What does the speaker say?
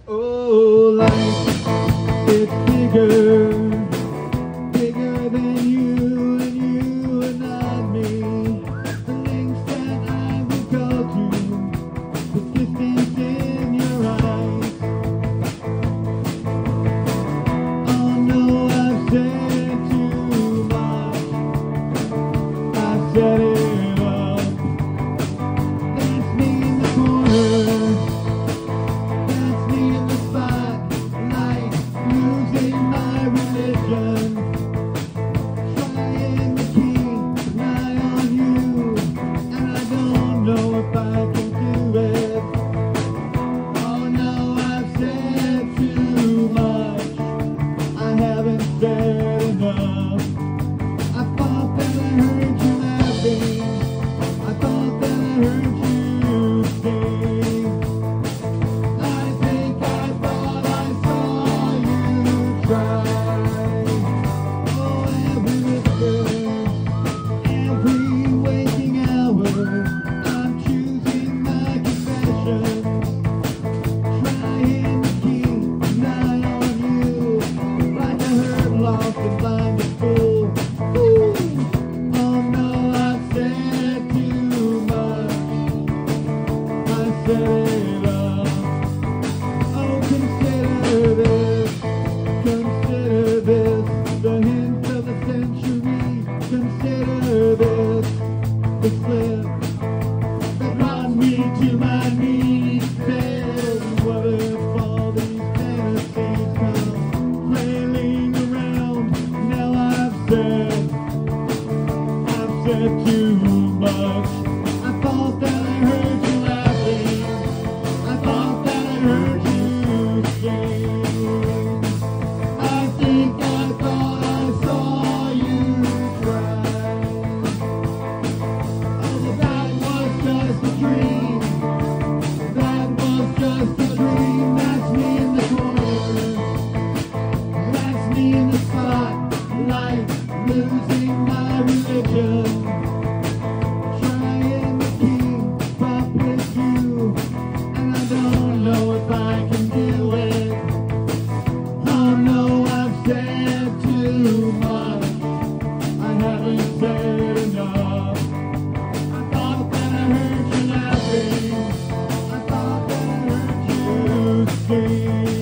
Oh, life, it's bigger, bigger than you and not me. The lengths that I would go to, the distance in your eyes. Oh no, I've said too much. I've said it all. That's me in the corner. That's me in the spotlight, losing my religion. Trying to keep an eye on you, and I don't know if I can do it. Oh no, I've said too much. I haven't said enough. I thought that I heard you laughing. I thought that I heard you sing. I think I thought I saw you try. Oh, every whisper, every waking hour, I'm choosing my confessions, trying to keep an eye on you, like a herd lost and blinded fool. Ooh. Oh no, I've said too much. I said it all. Oh, consider this, the hint of the century. Consider this, the slip that brought me to my knees. Said, what if all these fantasies come flailing around? Now I've said too much. I thought that I heard you laughing. I thought that I heard you sing. I think I thought I saw you cry. Oh, but that was just a dream. That was just a dream. That's me in the corner. That's me in the spotlight, losing my religion. Trying to keep up with you, and I don't know if I can do it. Oh no, I've said too much. I haven't said enough. I thought that I heard you laughing. I thought that I heard you sing.